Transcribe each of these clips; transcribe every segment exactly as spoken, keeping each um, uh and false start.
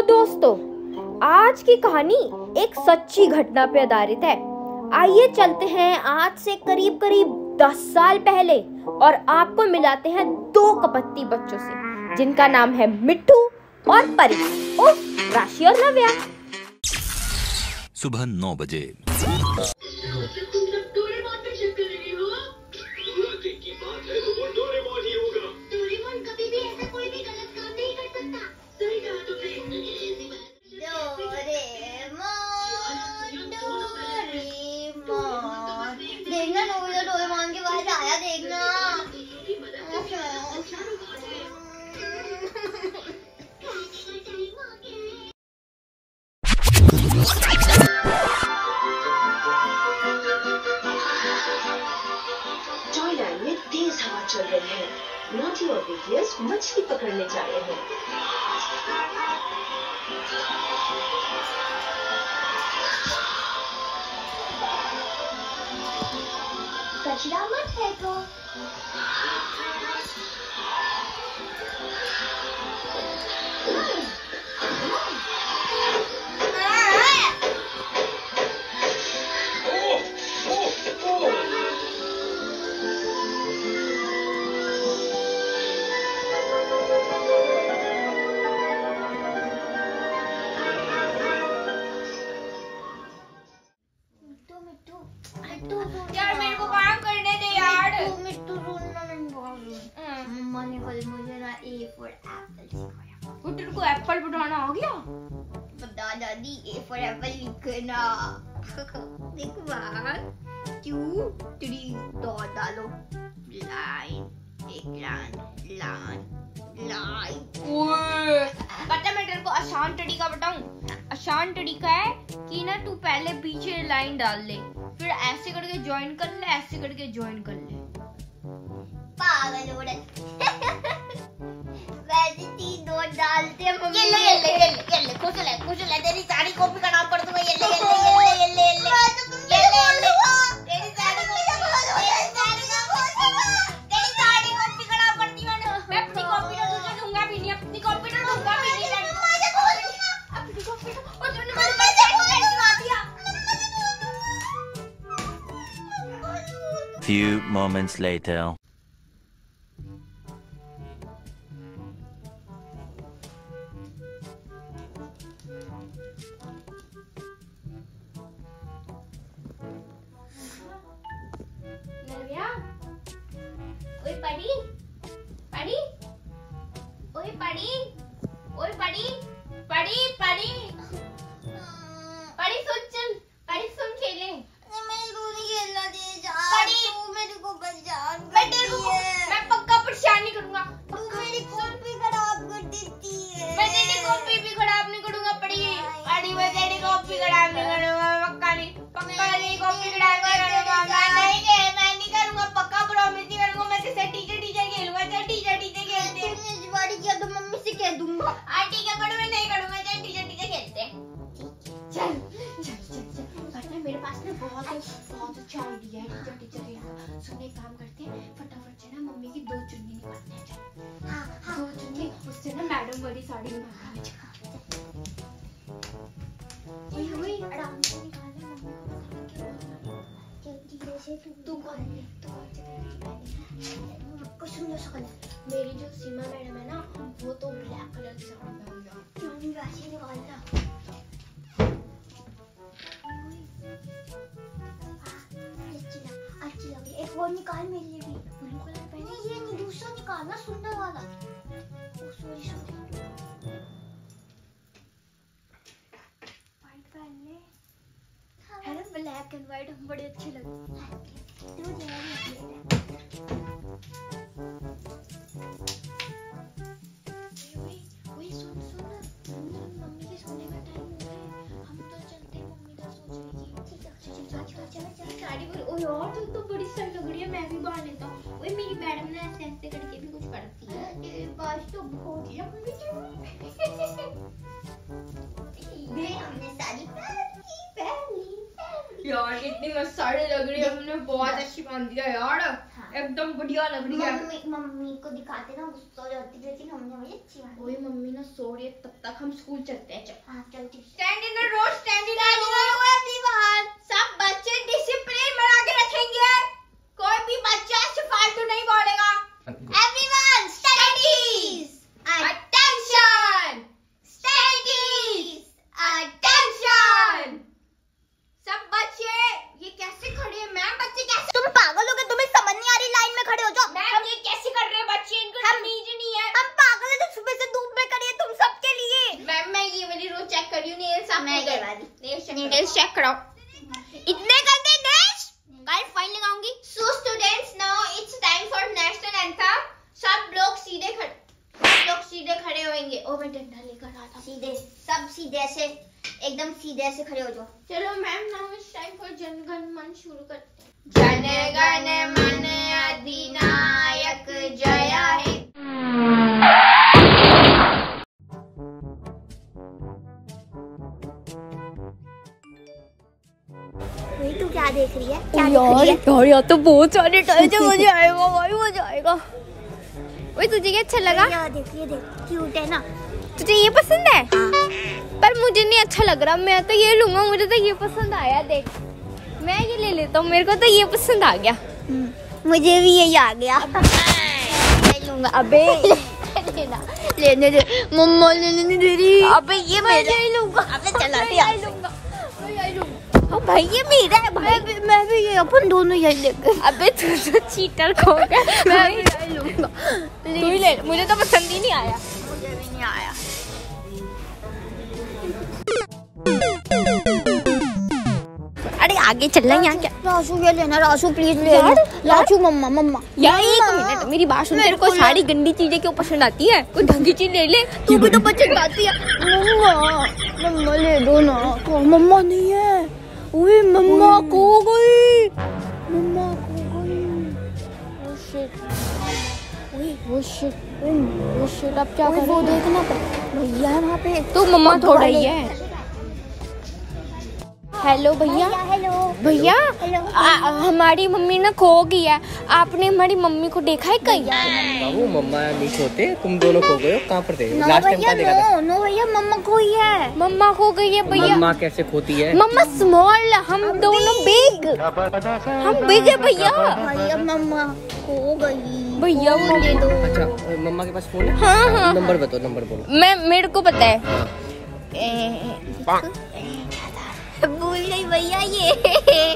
तो दोस्तों, आज की कहानी एक सच्ची घटना पे आधारित है। आइए चलते हैं आज से करीब करीब दस साल पहले और आपको मिलाते हैं दो कपत्ती बच्चों से जिनका नाम है मिट्टू और परी उर्फ राशि और नव्या। सुबह नौ बजे। देखना नोबिता डोरेमोन के पास आया, देखना। टॉयलैंड में तेज हवा चल रही है। नोटी और विलियम्स मछली पकड़ने जा रहे हैं। कचरा मत फेंको। यार मेरे को काम करने दे यार। मिट्टू रोना नहीं बोल। मम्मा ने कल मुझे ना ए फॉर एप्पल सिखाया। वो तेरे को एप्पल बनाना आ गया? बता दादी, ए फॉर एप्पल लिखना। देखो बाहर टू थ्री डॉट डालो। लाइन एक लाइन लाइन लाइन। ओए पता मैं तेरे को आसान तरीका बताऊं। आसान तरीका है कि ना तू पहले पीछे लाइन डाल ले, फिर ऐसे करके ज्वाइन कर ले, ऐसे करके ज्वाइन कर ले। पागल हो रहा वैसे तीन दो डालते हैं मम्मी। ये ले ये ले ये ले ये ले खुश ले खुश ले तेरी साड़ी कॉपी का नाम पढ़ दूंगा। ये ले ये ले ये ले ये ले ये ले ये ले तेरी साड़ी तेरी साड़ी कॉपी का नाम पढ़ती मैंने। मैं अपनी कॉपी तो तुझे दूंगा भी नहीं, अपनी कॉपी तो दूंगा भी नहीं। अपनी कॉपी तो और तूने मुझे पैसे दिला दिया। Few moments later. नव्या, ओए परी, परी, ओए परी, ओए परी, परी, परी, परी सुन चल, परी सुन खेले। मैं नहीं खेलना दे जा। परी, तू मेरे को परेशान मैं तेरे को मैं पक्का परेशान नहीं करूंगा। तू मेरी कॉपी खराब कर देती है। मैं तेरी कॉपी भी खराब नहीं करूंगा परी। परी मैं तेरी कॉपी खराब नहीं करूंगा। पक्का नहीं, पक्का नहीं कॉपी खराब करूंगा। मैं नहीं के मैं नहीं करूंगा, पक्का प्रॉमिस नहीं करूंगा। मैं तेरे टीचर टीचर खेलूंगा। चल टीचर टीचर खेलते हैं। तूने इस बार किया तो मम्मी से कह दूंगा। आ ठीक है पर मैं नहीं करूंगा। चल टीचर टीचर खेलते हैं। चल चल चल चल पता है मेरे पास ना बहुत बहुत अच्छा आइडिया है टीचर टीचर खेलना। सुन एक काम करते हैं, फटाफट से ना मम्मी की दो चुन्नी निकालते हैं। चल हाँ हाँ दो चुन्नी, उससे ना मैडम वाली साड़ी निकालते हैं। वही वही आराम से निकालना। मम्मी को बता के जल्दी से तू तू कौन है? तू कौन से कलर की पहनी है? कुछ समझो सकल। मेरी जो सीमा मैडम है ना, वो तो ब्लैक कलर की साड़ी पहनी है। मम्मी वैसे निकालना। अच्छी लग रही है। एक और निकाल मेरे लिए भी। ब्लू कलर पहनी। नहीं ये नहीं, दूसरा निकालना सुंदर वाला। ओ सॉरी सॉरी। व्हाइट पहन ले। है ना ब्लैक एंड व्हाइट बड़े अच्छे लगते हैं। तू ले ले। वही सुन सुन सुन मम्मी के सोने का टाइम हो गया है। हम तो चलते हैं, मम्मी का सोच रही थी। ठीक है चल चल चल चल चल। साड़ी पर ओए यार तू तो बड़ी सही लग रही है। मैं भी बाहर लेता हूँ। ओए मेरी मैडम ना ऐसे ऐसे करके भी कुछ करती है। तेरे पास तो बहुत लंबी चुन्नी। देख हमने साड़ी पहन ली पहन ली पहन ली। यार कितनी मस्त साड़ी लग रही है। हमने बहुत अच्छी बांध दिया यार। एकदम बढ़िया लग रही है। मम्मी मम्मी को दिखाते ना गुस्सा हो जाती रहती ना। हमने वही अच्छी बात। ओए मम्मी ना सो रही है, तब तक हम स्कूल चलते हैं। चल हाँ चलती। Stand in row, stand in row. सब बच्चे डिसिप्लिन बना के रखेंगे, कोई भी बच्चा फालतू नहीं बोलेगा। Everyone studies. Attention, studies, attention. सब बच्चे ये कैसे खड़े हैं मैम? बच्चे कैसे? तुम पागल हो गए? तुम्हें समझ नहीं आ रही? लाइन में खड़े हो जाओ। मैम ये कैसे कर रहे हैं बच्चे? इनको तमीज नहीं है। हम पागल है तो सुबह से धूप में खड़ी है तुम सबके लिए। मैम मैं ये वाली रो चेक कर रही हूँ, नेल्स आप मैं ये कर- वाली। नेल्स चेक कराओ। इतने गंदे नेल्स, कल फाइन लगाऊंगी। So students now it's time for national anthem. सब लोग सीधे खड़े, सब लोग सीधे खड़े होंगे। ओ मैं डंडा लेकर आ था। सीधे, सब सीधे से, एकदम सीधे से खड़े हो जाओ। चलो ma'am now it's time for Jana Gana मन शुरू करते हैं। जन गण मन अधिनायक जय हे। वही तू क्या देख रही है? क्या देख यार रही है? यार यार तो बहुत सारे टाइम मजा आएगा भाई, मजा आएगा। ओए तुझे क्या अच्छा लगा? ये देख, ये देख, क्यूट है ना? तुझे ये पसंद है? पर मुझे नहीं अच्छा लग रहा, मैं तो ये लूंगा। मुझे तो ये पसंद आया, देख मैं ये ले लेता हूँ, मेरे को तो ये पसंद आ गया। मुझे भी यही आ गया। ले लूंगा। अबे लेना, लेने दे मम्मा, लेने नहीं दे रही। अबे ये मैं ले लूंगा। अबे चला मैं यही लूंगा, मैं यही लूंगा। ओ भाई ये मेरा है भाई। मैं भी, मैं भी ये, अपन दोनों यही लेंगे। अबे तू तो चीटर खो गया। मैं भी यही लूंगा। तू ही ले, मुझे तो पसंद ही नहीं आया। मुझे भी नहीं आया। अरे आगे चलना यहाँ क्या? राशु ये लेना, राशु प्लीज ले लो। राशु मम्मा मम्मा यार एक मिनट मेरी बात सुन। तेरे को सारी गंदी चीजें क्यों पसंद आती है? कोई ढंग की चीज ले ले। तू भी तो पसंद आती है। मम्मा मम्मा ले दो ना। मम्मा नहीं है। ओए मम्मा खो गई, मम्मा खो गई। ओ शिट, ओए ओ शिट, ओ शिट। अब क्या करें? वो देखना भैया है वहाँ पे। तो मम्मा थोड़ा ही है। हेलो भैया। हेलो भैया हेलो। आ- हमारी मम्मी ना खो गई है। आपने हमारी मम्मी को देखा है कहीं? बाबू मम्मा नहीं होते, तुम दोनों खो गए हो। कहाँ पर थे? नो लास्ट टाइम भैया, कहाँ देखा था? नो नो भैया, मम्मा खोई है। मम्मा खो गई है भैया। मम्मा कैसे खोती है? मम्मा स्मॉल, हम दोनों बिग, हम बिग है भैया। भैया मम्मा खो गई। भैया वो ले दो। अच्छा मम्मा के पास फोन है? हाँ हाँ नंबर बताओ, नंबर बोलो। मैं, मेरे को पता है। हाँ। ए, भूल गई भैया ये।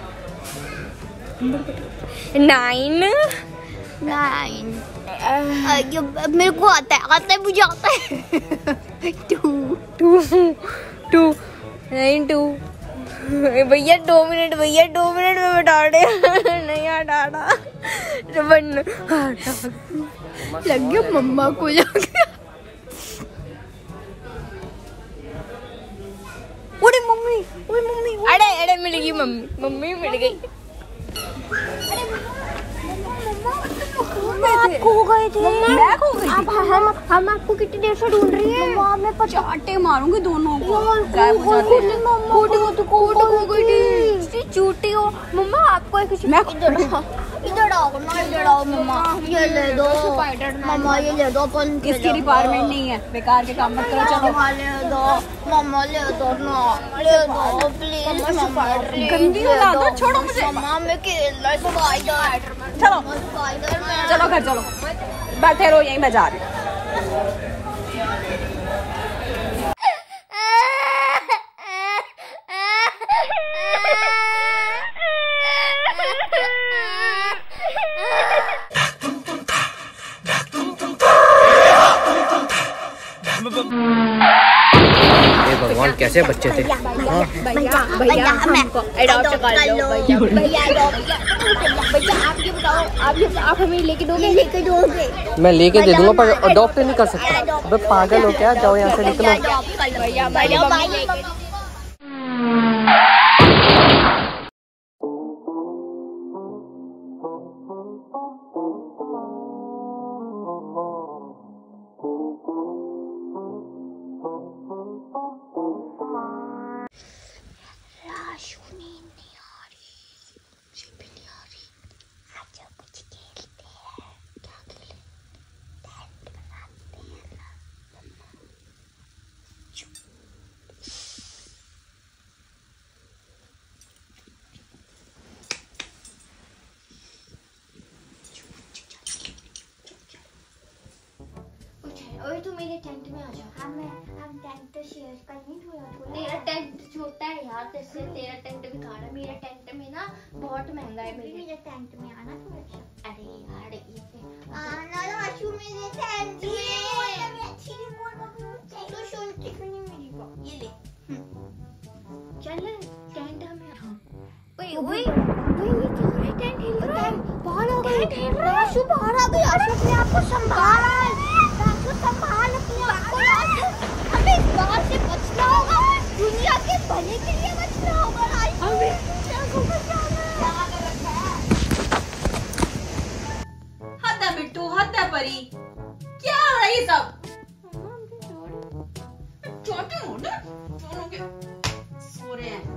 Nine nine. मेरे को आता है, आता है मुझे आता है। Two two two nine two. भैया दो मिनट, भैया दो मिनट में बता दे। नहीं हटा रहा। वन लग गया, मम्मा को लग गया। अरे मम्मी, अरे मम्मी, अरे अरे मिल गई मम्मी, मम्मी मिल गई। आप खो गए थे। मैं खो गई थी। हम हम आपको कितनी देर से ढूंढ रही हैं। मम्मा मैं पता चाटे मारूंगी दोनों को। गायब हो जाते हैं। खोटी को तो खोटी खो गई थी। चूटी हो मम्मा। आपको एक मैं इधर आओ, इधर आओ ना, इधर आओ मम्मा। ये ले दो मम्मा, ये ले दो। अपन इसकी रिक्वायरमेंट नहीं है, बेकार के काम मत करो। चलो मम्मा ले दो, मम्मा ले दो ना, ले दो प्लीज मम्मा, प्लीज गंदी औलाद हो, छोड़ो मुझे। मम्मा मैं खेल रहा हूँ स्पाइडर। चलो स्पाइडर में चलो घर चलो, बैठे रहो यहीं, मैं जा रही हूँ। हे भगवान कैसे बच्चे थे। हाँ। भैया भैया हमको अडॉप्ट कर लो भैया। भैया भैया आप ये बताओ, आप ये आप हमें लेके दोगे? लेके दोगे? मैं लेके दे दूंगा पर अडॉप्ट नहीं कर सकता। अबे पागल हो क्या? जाओ यहाँ से निकलो। भैया हमारी मम्मी लेके। ओए तू मेरे टेंट में आ जा। हम हम टेंट तो शेयर करनी थोड़ा थोड़ा। तेरा टेंट छोटा है यार, तेरे तेरा टेंट बेकार है। मेरा टेंट में ना बहुत महंगा है। मेरे मेरे टेंट में आना थोड़ा सा। अरे यार ये आना राशु मेरे टेंट में। मैं अच्छी नहीं बोल रही हूँ। तो सुनती क्यों नहीं मेरी बात? ये ले चल टेंट हमें। हाँ ओए ओए ओए ये क्या है? टेंट हिल रहा है। बाहर आ गई राशु, बाहर आ गई। राशु अपने आप को संभाल, राशु संभाल अपने आप को। हमें इस बात से बचना होगा, दुनिया के भले के लिए बचना होगा। राशु हमें दुनिया को बचाना है। हद है बिट्टू, हद है परी, क्या हो रहा है ये सब? छोटे हो ना, दोनों के सो रहे हैं।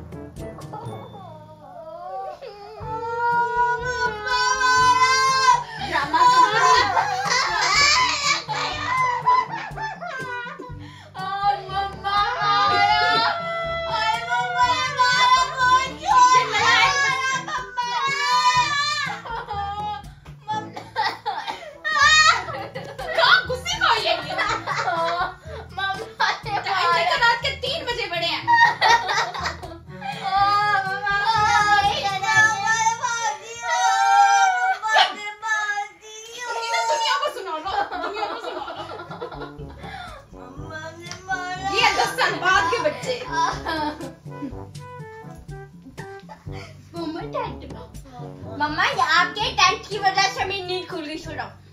मम्मा ये आपके टेंट की वजह से मेरी नींद खुल गई। सो रहा हूँ।